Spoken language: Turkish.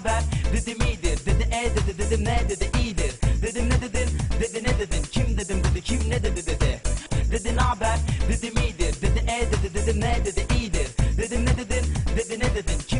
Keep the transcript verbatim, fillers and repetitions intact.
naber? Dedim iyidir. Dedi e dedi, dedim ne? Dedi iyidir. Dedim ne dedin? Dedi ne dedin? Kim dedim? Dedi kim ne dedi dedi. Dedi naber? Dedim iyidir. Dedi e dedi, dedim ne? Dedi iyidir. Dedim ne dedin? Dedi ne dedin?